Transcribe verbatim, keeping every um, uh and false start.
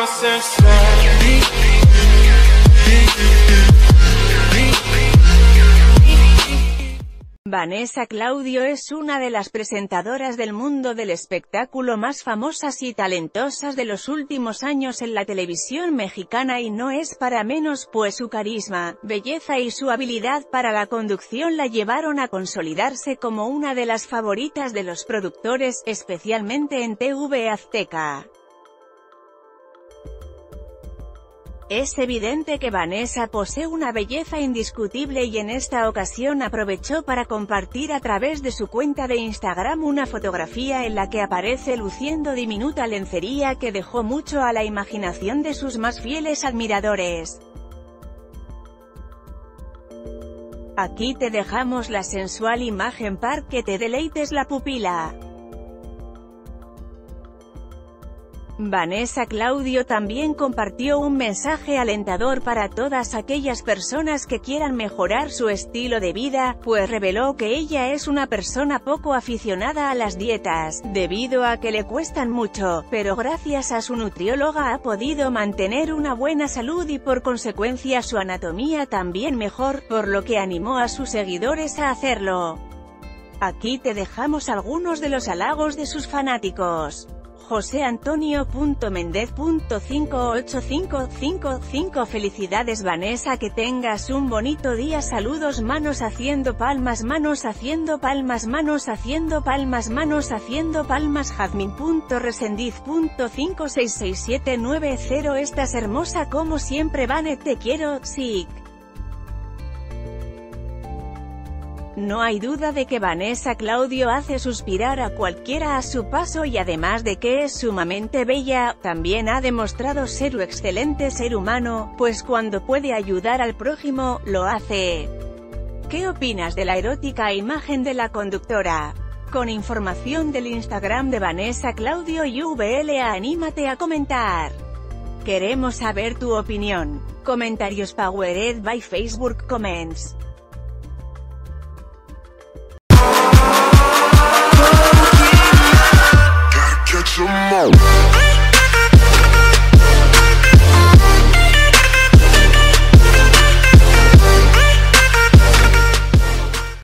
Vanessa Claudio es una de las presentadoras del mundo del espectáculo más famosas y talentosas de los últimos años en la televisión mexicana, y no es para menos, pues su carisma, belleza y su habilidad para la conducción la llevaron a consolidarse como una de las favoritas de los productores, especialmente en T V Azteca. Es evidente que Vanessa posee una belleza indiscutible, y en esta ocasión aprovechó para compartir a través de su cuenta de Instagram una fotografía en la que aparece luciendo diminuta lencería que dejó mucho a la imaginación de sus más fieles admiradores. Aquí te dejamos la sensual imagen para que te deleites la pupila. Vanessa Claudio también compartió un mensaje alentador para todas aquellas personas que quieran mejorar su estilo de vida, pues reveló que ella es una persona poco aficionada a las dietas, debido a que le cuestan mucho, pero gracias a su nutrióloga ha podido mantener una buena salud y por consecuencia su anatomía también mejor, por lo que animó a sus seguidores a hacerlo. Aquí te dejamos algunos de los halagos de sus fanáticos. José Antonio Méndez cinco ocho cinco cinco cinco Felicidades Vanessa, que tengas un bonito día, saludos, manos haciendo palmas, manos haciendo palmas, manos haciendo palmas, manos haciendo palmas. Jazmin.resendiz cinco seis seis siete nueve cero Estás hermosa como siempre, Vane, te quiero, sí. No hay duda de que Vanessa Claudio hace suspirar a cualquiera a su paso, y además de que es sumamente bella, también ha demostrado ser un excelente ser humano, pues cuando puede ayudar al prójimo, lo hace. ¿Qué opinas de la erótica imagen de la conductora? Con información del Instagram de Vanessa Claudio y V L A, anímate a comentar. Queremos saber tu opinión. Comentarios powered by Facebook Comments. Catch 'em all.